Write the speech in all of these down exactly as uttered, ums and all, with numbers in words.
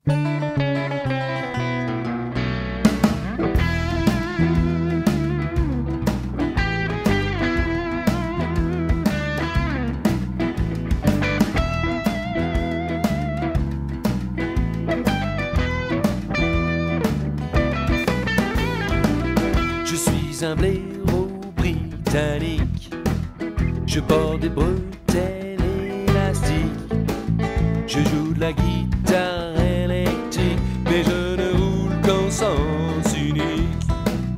Je suis un blaireau britannique, je porte des bretelles élastiques, je joue de la guitare électrique, mais je ne roule qu'en sens unique.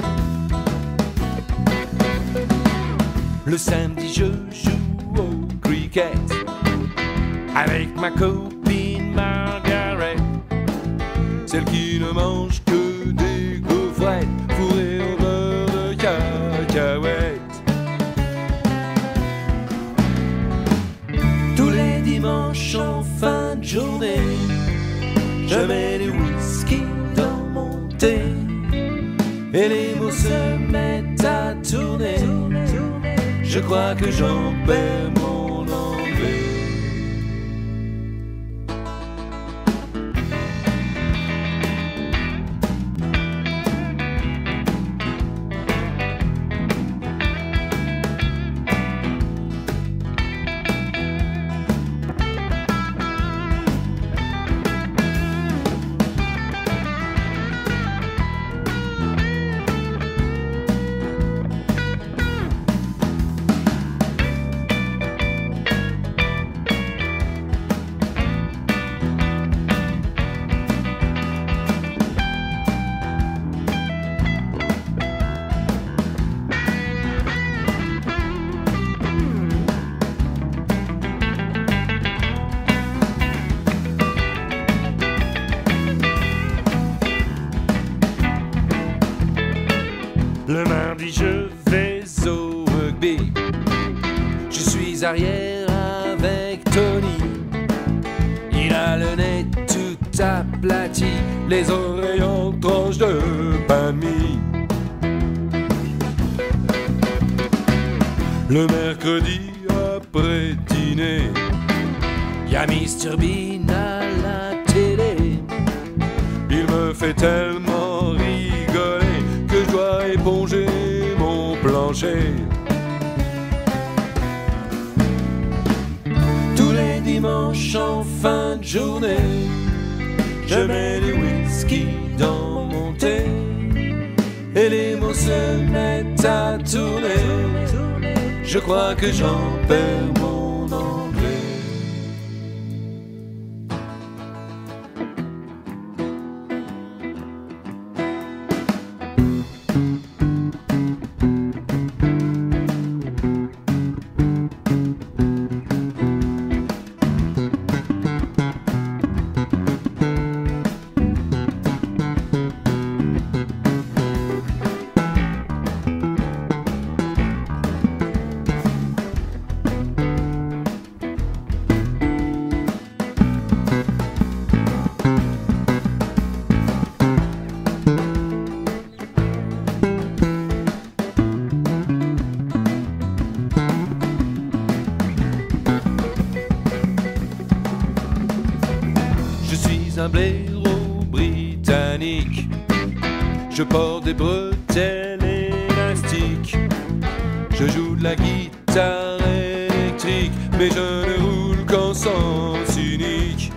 Le samedi je joue au cricket avec ma copine Margaret, celle qui ne mange que des gaufrettes fourrées au beurre de cacahuètes. Tous les dimanches en fin de journée, je mets du whisky dans mon thé et les mots se mettent à tourner. Je crois que j'en perds mon anglais. Le mardi je vais au rugby, je suis arrière avec Tony. Il a le nez tout aplati, les oreilles en tranche de pain de mie. Le mercredi après dîner, y'a mister Bean à la télé. Il me fait tellement rigoler que je dois éponger mon plancher. Tous les dimanches en fin de journée, je mets du whisky dans mon thé et les mots se mettent à tourner. Je crois que j'en perds mon anglais. Un blaireau britannique, je porte des bretelles élastiques, je joue de la guitare électrique, mais je ne roule qu'en sens unique.